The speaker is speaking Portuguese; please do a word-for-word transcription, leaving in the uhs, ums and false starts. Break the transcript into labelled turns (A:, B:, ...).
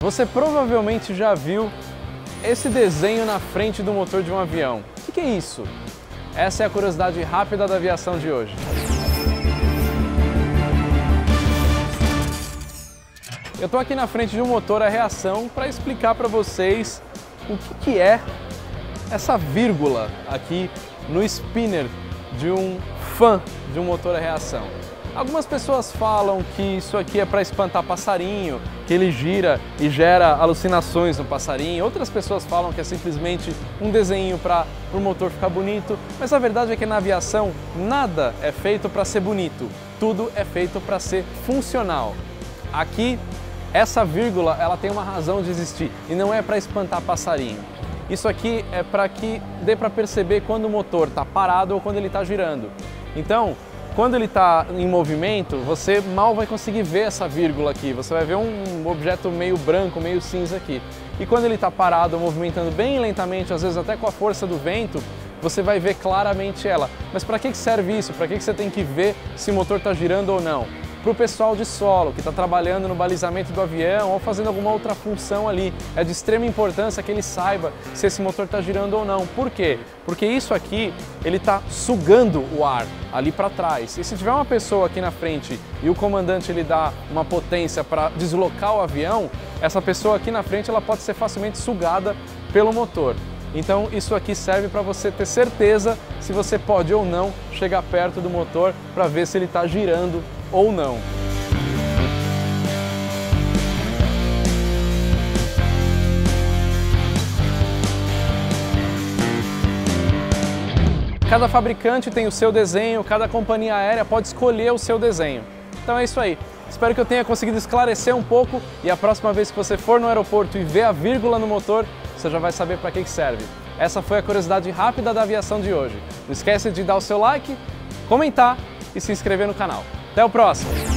A: Você provavelmente já viu esse desenho na frente do motor de um avião. O que é isso? Essa é a curiosidade rápida da aviação de hoje. Eu estou aqui na frente de um motor a reação para explicar para vocês o que, que é essa vírgula aqui no spinner de um fã de um motor a reação. Algumas pessoas falam que isso aqui é para espantar passarinho, que ele gira e gera alucinações no passarinho. Outras pessoas falam que é simplesmente um desenho para o motor ficar bonito, mas a verdade é que na aviação nada é feito para ser bonito, tudo é feito para ser funcional. Aqui, essa vírgula ela tem uma razão de existir e não é para espantar passarinho. Isso aqui é para que dê para perceber quando o motor está parado ou quando ele está girando. Então, quando ele está em movimento, você mal vai conseguir ver essa vírgula aqui, você vai ver um objeto meio branco, meio cinza aqui. E quando ele está parado, movimentando bem lentamente, às vezes até com a força do vento, você vai ver claramente ela. Mas para que serve isso? Para que você tem que ver se o motor está girando ou não? Para o pessoal de solo, que está trabalhando no balizamento do avião ou fazendo alguma outra função ali, é de extrema importância que ele saiba se esse motor está girando ou não. Por quê? Porque isso aqui, ele está sugando o ar ali para trás. E se tiver uma pessoa aqui na frente e o comandante ele dá uma potência para deslocar o avião, essa pessoa aqui na frente ela pode ser facilmente sugada pelo motor. Então isso aqui serve para você ter certeza se você pode ou não chegar perto do motor para ver se ele está girando ou não. Cada fabricante tem o seu desenho, cada companhia aérea pode escolher o seu desenho. Então é isso aí. Espero que eu tenha conseguido esclarecer um pouco e a próxima vez que você for no aeroporto e ver a vírgula no motor, você já vai saber para que que serve. Essa foi a curiosidade rápida da aviação de hoje. Não esquece de dar o seu like, comentar e se inscrever no canal. Até o próximo!